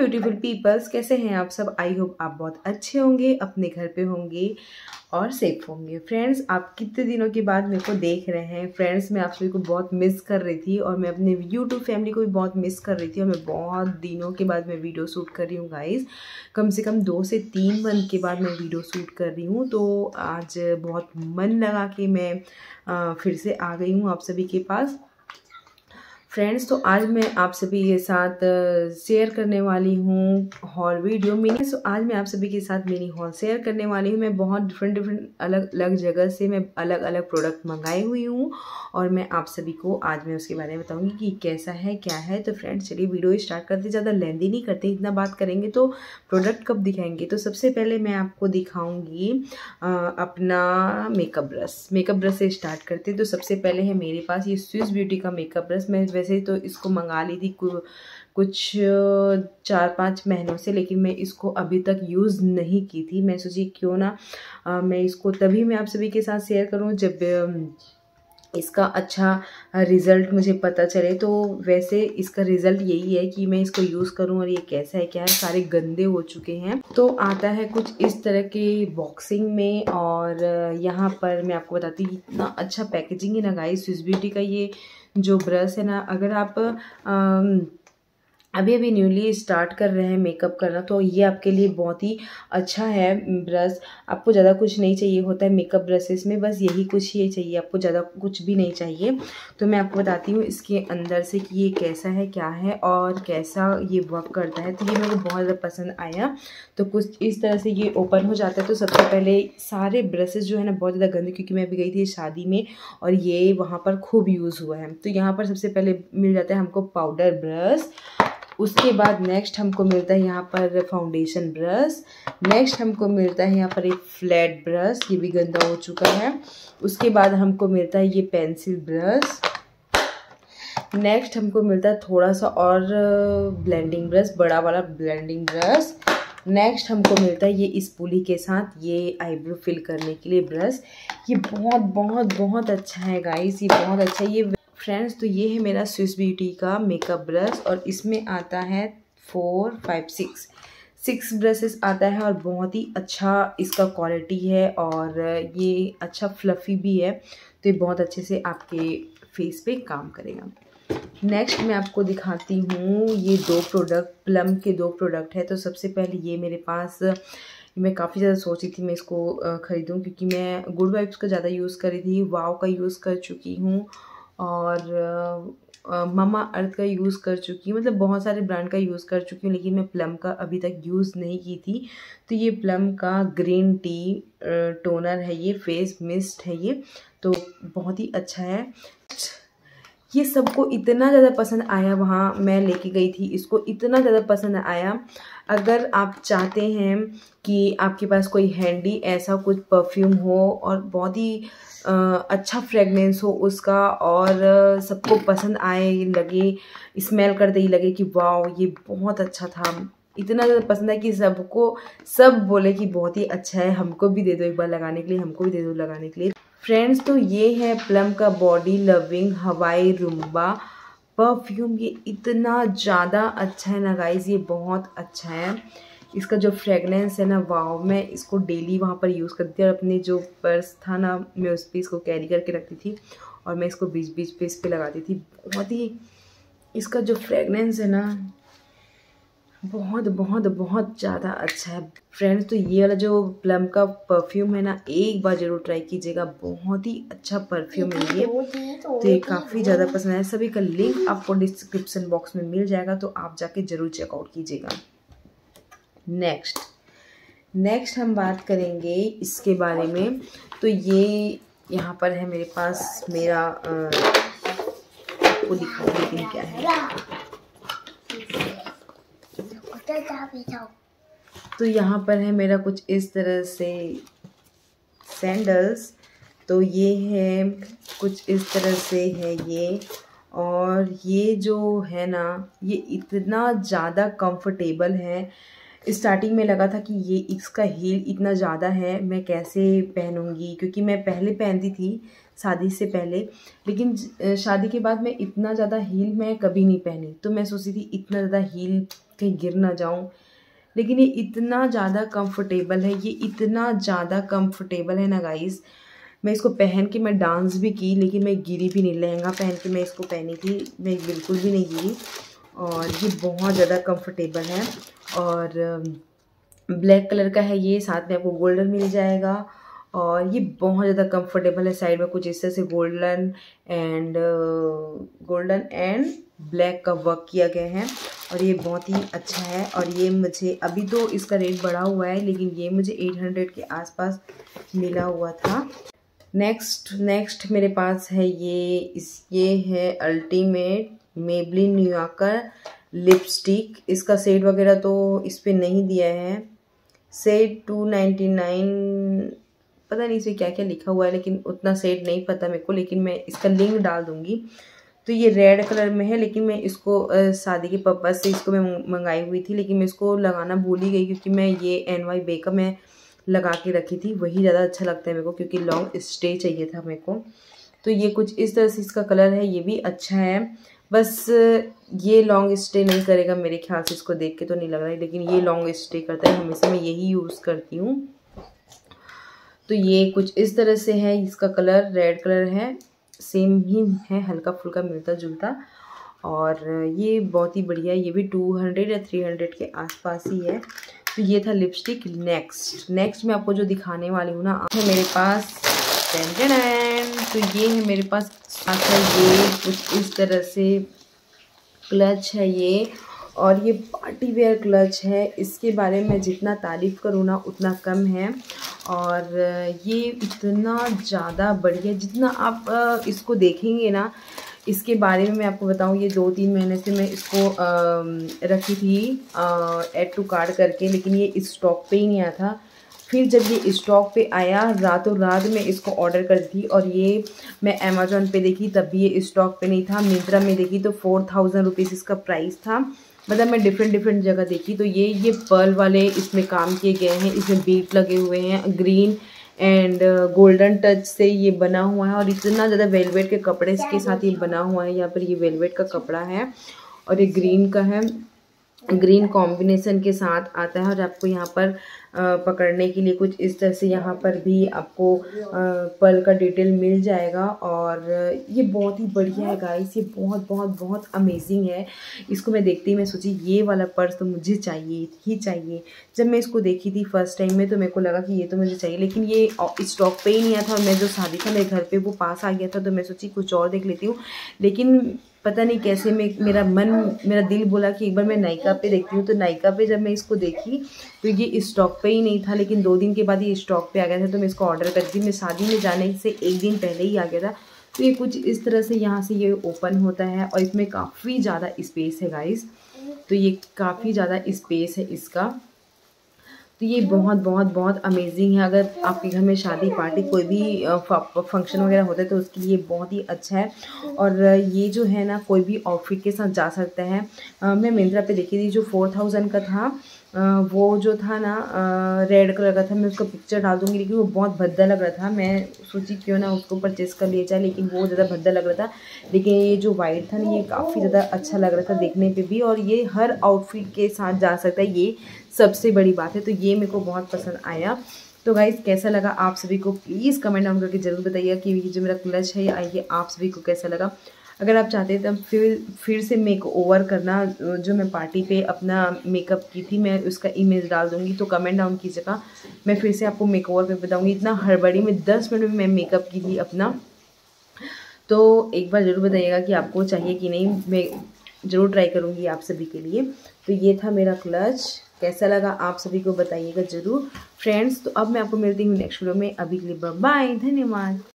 Beautiful peoples, कैसे हैं आप सब। आई होप आप बहुत अच्छे होंगे, अपने घर पे होंगे और सेफ होंगे। फ्रेंड्स, आप कितने दिनों के बाद मेरे को देख रहे हैं। फ्रेंड्स, मैं आप सभी को बहुत मिस कर रही थी और मैं अपने यूट्यूब फैमिली को भी बहुत मिस कर रही थी और मैं बहुत दिनों के बाद मैं वीडियो शूट कर रही हूँ गाइस। कम से कम 2 से 3 मंथ के बाद मैं वीडियो शूट कर रही हूँ। तो आज बहुत मन लगा कि मैं फिर से आ गई हूँ आप सभी के पास। फ्रेंड्स, तो आज मैं आप सभी के साथ शेयर करने वाली हूँ हॉल वीडियो मिनी। तो आज मैं आप सभी के साथ मिनी हॉल शेयर करने वाली हूँ। मैं बहुत डिफरेंट अलग अलग जगह से मैं अलग अलग प्रोडक्ट मंगाई हुई हूँ और मैं आप सभी को आज मैं उसके बारे में बताऊँगी कि कैसा है क्या है। तो फ्रेंड्स, चलिए वीडियो स्टार्ट करते। ज़्यादा लेंदी नहीं करते, इतना बात करेंगे तो प्रोडक्ट कब दिखाएंगे। तो सबसे पहले मैं आपको दिखाऊँगी अपना मेकअप ब्रश से स्टार्ट करते। तो सबसे पहले है मेरे पास ये स्विस ब्यूटी का मेकअप ब्रश। मैं वैसे तो इसको मंगा ली थी कुछ 4-5 महीनों से, लेकिन मैं इसको अभी तक यूज़ नहीं की थी। मैं सोची क्यों ना मैं इसको तभी मैं आप सभी के साथ शेयर करूं जब इसका अच्छा रिज़ल्ट मुझे पता चले। तो वैसे इसका रिज़ल्ट यही है कि मैं इसको यूज़ करूं और ये कैसा है क्या है। सारे गंदे हो चुके हैं। तो आता है कुछ इस तरह के बॉक्सिंग में और यहाँ पर मैं आपको बताती हूँ इतना अच्छा पैकेजिंग है ना गाइस। स्विस ब्यूटी का ये जो ब्रश है ना, अगर आप अभी न्यूली स्टार्ट कर रहे हैं मेकअप करना तो ये आपके लिए बहुत ही अच्छा है ब्रश। आपको ज़्यादा कुछ नहीं चाहिए होता है मेकअप ब्रशेस में, बस यही कुछ ही चाहिए आपको, ज़्यादा कुछ भी नहीं चाहिए। तो मैं आपको बताती हूँ इसके अंदर से कि ये कैसा है क्या है और कैसा ये वर्क करता है। तो ये मेरे को बहुत ज़्यादा पसंद आया। तो कुछ इस तरह से ये ओपन हो जाता है। तो सबसे पहले सारे ब्रशेस जो है ना बहुत ज़्यादा गंदे, क्योंकि मैं अभी गई थी शादी में और ये वहाँ पर खूब यूज़ हुआ है। तो यहाँ पर सबसे पहले मिल जाता है हमको पाउडर ब्रश। उसके बाद नेक्स्ट हमको मिलता है यहाँ पर फाउंडेशन ब्रश। नेक्स्ट हमको मिलता है यहाँ पर एक फ्लैट ब्रश, ये भी गंदा हो चुका है। उसके बाद हमको मिलता है ये पेंसिल ब्रश। नेक्स्ट हमको मिलता है थोड़ा सा और ब्लेंडिंग ब्रश, बड़ा वाला ब्लेंडिंग ब्रश। नेक्स्ट हमको मिलता है ये स्पूली के साथ ये आईब्रो फिल करने के लिए ब्रश। ये बहुत बहुत बहुत अच्छा है गाइस, ये बहुत अच्छा है ये फ्रेंड्स। तो ये है मेरा स्विस ब्यूटी का मेकअप ब्रश और इसमें आता है 4, 5, 6 ब्रशेस आता है और बहुत ही अच्छा इसका क्वालिटी है और ये अच्छा फ्लफ़ी भी है। तो ये बहुत अच्छे से आपके फेस पे काम करेगा। नेक्स्ट मैं आपको दिखाती हूँ ये 2 प्रोडक्ट, प्लम के 2 प्रोडक्ट है। तो सबसे पहले ये मेरे पास, मैं काफ़ी ज़्यादा सोची थी मैं इसको ख़रीदूँ, क्योंकि मैं गुड वाइब्स का ज़्यादा यूज़ करी थी, वाव का यूज़ कर चुकी हूँ और ममा अर्थ का यूज़ कर चुकी हूँ। मतलब बहुत सारे ब्रांड का यूज़ कर चुकी हूँ, लेकिन मैं प्लम का अभी तक यूज़ नहीं की थी। तो ये प्लम का ग्रीन टी टोनर है, ये फेस मिस्ट है ये, तो बहुत ही अच्छा है। ये सबको इतना ज़्यादा पसंद आया, वहाँ मैं लेके गई थी इसको, इतना ज़्यादा पसंद आया। अगर आप चाहते हैं कि आपके पास कोई हैंडी ऐसा कुछ परफ्यूम हो और बहुत ही अच्छा फ्रेगनेंस हो उसका और सबको पसंद आए, लगे स्मेल करते ही लगे कि वाह ये बहुत अच्छा था, इतना ज़्यादा पसंद है कि सब बोले कि बहुत ही अच्छा है, हमको भी दे दो एक बार लगाने के लिए, हमको भी दे दो लगाने के लिए। फ्रेंड्स, तो ये है प्लम का body loving Hawaii Rumba perfume. ये इतना ज़्यादा अच्छा है ना गाइस, ये बहुत अच्छा है। इसका जो फ्रेगनेंस है ना, वाव, मैं इसको डेली वहाँ पर यूज़ करती थी और अपने जो पर्स था ना मैं उस पर इसको कैरी करके रखती थी और मैं इसको बीच बीच पे इस पर लगाती थी। बहुत ही इसका जो फ्रेगनेंस है ना बहुत बहुत बहुत ज़्यादा अच्छा है फ्रेंड्स। तो ये वाला जो प्लम का परफ्यूम है ना, एक बार ज़रूर ट्राई कीजिएगा, बहुत ही अच्छा परफ्यूम है ये। तो ये काफ़ी ज़्यादा पसंद है। सभी का लिंक आपको डिस्क्रिप्शन बॉक्स में मिल जाएगा, तो आप जाके ज़रूर चेकआउट कीजिएगा। नेक्स्ट हम बात करेंगे इसके बारे में। तो ये यहाँ पर है मेरे पास, मेरा आपको दिखाऊँ लेकिन क्या है। तो यहाँ पर है मेरा कुछ इस तरह से सैंडल्स। तो ये है कुछ इस तरह से है ये, और ये जो है ना ये इतना ज़्यादा कंफर्टेबल है। स्टार्टिंग में लगा था कि ये इसका हील इतना ज़्यादा है, मैं कैसे पहनूंगी, क्योंकि मैं पहले पहनती थी शादी से पहले, लेकिन शादी के बाद मैं इतना ज़्यादा हील मैं कभी नहीं पहनी। तो मैं सोची थी इतना ज़्यादा हील कहीं गिर ना जाऊँ, लेकिन ये इतना ज़्यादा कंफर्टेबल है, ये इतना ज़्यादा कंफर्टेबल है ना गाइस। मैं इसको पहन के मैं डांस भी की, लेकिन मैं गिरी भी नहीं। लहंगा पहन के मैं इसको पहनी थी, मैं बिल्कुल भी नहीं गिरी। और ये बहुत ज़्यादा कंफर्टेबल है और ब्लैक कलर का है ये, साथ में आपको गोल्डन मिल जाएगा। और ये बहुत ज़्यादा कंफर्टेबल है। साइड में कुछ इस तरह से गोल्डन एंड ब्लैक का वर्क किया गया है और ये बहुत ही अच्छा है। और ये मुझे अभी तो इसका रेट बढ़ा हुआ है, लेकिन ये मुझे 800 के आसपास मिला हुआ था। नेक्स्ट मेरे पास है ये है अल्टीमेट मेबलिन न्यूयॉर्कर लिपस्टिक। इसका सेट वगैरह तो इस पर नहीं दिया है। सेट 299, पता नहीं इसे क्या क्या लिखा हुआ है, लेकिन उतना सेट नहीं पता मेरे को, लेकिन मैं इसका लिंक डाल दूंगी। तो ये रेड कलर में है, लेकिन मैं इसको शादी के पर्पज़ से इसको मैं मंगाई हुई थी, लेकिन मैं इसको लगाना भूल ही गई, क्योंकि मैं ये NY बे का मैं लगा के रखी थी। वही ज़्यादा अच्छा लगता है मेरे को, क्योंकि लॉन्ग स्टे चाहिए था मेरे को। तो ये कुछ इस तरह से इसका कलर है, ये भी अच्छा है। बस ये लॉन्ग स्टे नहीं करेगा मेरे ख्याल से, इसको देख के तो नहीं लग रहा है, लेकिन ये लॉन्ग स्टे करता है। हमेशा मैं यही यूज़ करती हूँ। तो ये कुछ इस तरह से है, इसका कलर रेड कलर है, सेम ही है, हल्का फुल्का मिलता जुलता। और ये बहुत ही बढ़िया है, ये भी 200 या 300 के आसपास ही है। तो ये था लिपस्टिक। नेक्स्ट मैं आपको जो दिखाने वाली हूँ ना, है मेरे पास तो ये है मेरे पास ये कुछ इस तरह से क्लच है ये, और ये पार्टी वेयर क्लच है। इसके बारे में जितना तारीफ़ करूँ ना उतना कम है। और ये इतना ज़्यादा बढ़िया, जितना आप इसको देखेंगे ना, इसके बारे में मैं आपको बताऊँ, ये 2-3 महीने से मैं इसको रखी थी ऐड टू कार्ट करके, लेकिन ये स्टॉक पे ही नहीं आया था। फिर जब ये स्टॉक पे आया, रातों रात में इसको ऑर्डर कर दी, और ये मैं अमेज़ॉन पे देखी तब भी ये स्टॉक पे नहीं था। मिंत्रा में देखी तो 4000 रुपीज़ इसका प्राइस था। मतलब मैं डिफरेंट जगह देखी। तो ये पर्ल वाले इसमें काम किए गए हैं, इसमें बीट लगे हुए हैं, ग्रीन एंड गोल्डन टच से ये बना हुआ है। और इतना ज़्यादा वेलवेट के कपड़े के साथ ये बना हुआ है। यहाँ पर ये वेलवेट का कपड़ा है और ये ग्रीन का है, ग्रीन कॉम्बिनेशन के साथ आता है। और आपको यहाँ पर पकड़ने के लिए कुछ इस तरह से यहाँ पर भी आपको पर्ल का डिटेल मिल जाएगा। और ये बहुत ही बढ़िया है गाइस, ये बहुत अमेजिंग है। इसको मैं देखते ही मैं सोची ये वाला पर्स तो मुझे चाहिए ही चाहिए। जब मैं इसको देखी थी फर्स्ट टाइम में, तो मेरे को लगा कि ये तो मुझे चाहिए, लेकिन ये स्टॉक पे ही नहीं आया था। और मैं जो शादी था मेरे घर पे वो पास आ गया था, तो मैं सोची कुछ और देख लेती हूँ। लेकिन पता नहीं कैसे मेरा दिल बोला कि एक बार मैं नायका पे देखती हूँ। तो नायका पे जब मैं इसको देखी तो ये स्टॉक पे ही नहीं था, लेकिन 2 दिन के बाद ये स्टॉक पे आ गया था। तो मैं इसको ऑर्डर कर दी, मैं शादी में जाने से 1 दिन पहले ही आ गया था। तो ये कुछ इस तरह से यहाँ से ये ओपन होता है, और इसमें काफ़ी ज़्यादा स्पेस है गाइस। तो ये काफ़ी ज़्यादा स्पेस है इसका। तो ये बहुत अमेजिंग है। अगर आपके घर में शादी पार्टी कोई भी फंक्शन वगैरह होता है तो उसके लिए बहुत ही अच्छा है। और ये जो है ना, कोई भी आउटफिट के साथ जा सकता है। मैं मिंत्रा पे देखी थी, जो 4000 का था, वो जो था ना रेड कलर का था। मैं उसका पिक्चर डाल दूँगी, लेकिन वो बहुत भद्दा लग रहा था। मैं सोची क्यों ना उसको परचेस कर लिया जाए, लेकिन वो ज़्यादा भद्दा लग रहा था। लेकिन ये जो वाइट था ना, ये काफ़ी ज़्यादा अच्छा लग रहा था देखने पे भी, और ये हर आउटफिट के साथ जा सकता है, ये सबसे बड़ी बात है। तो ये मेरे को बहुत पसंद आया। तो गाइज़ कैसा लगा आप सभी को प्लीज़ कमेंट डाउन करके ज़रूर बताइएगा कि ये जो मेरा क्लच है ये आप सभी को कैसा लगा। अगर आप चाहते हैं तो फिर से मेक ओवर करना, जो मैं पार्टी पे अपना मेकअप की थी, मैं उसका इमेज डाल दूँगी, तो कमेंट डाउन कीजिएगा। मैं फिर से आपको मेक ओवर पे बताऊँगी। इतना हड़बड़ी में 10 मिनट में मैं मेकअप की थी अपना। तो एक बार ज़रूर बताइएगा कि आपको चाहिए कि नहीं, मैं ज़रूर ट्राई करूँगी आप सभी के लिए। तो ये था मेरा क्लच, कैसा लगा आप सभी को बताइएगा ज़रूर फ्रेंड्स। तो अब मैं आपको मिलती हूँ नेक्स्ट वीडियो में। अभी के लिए बाय, धन्यवाद।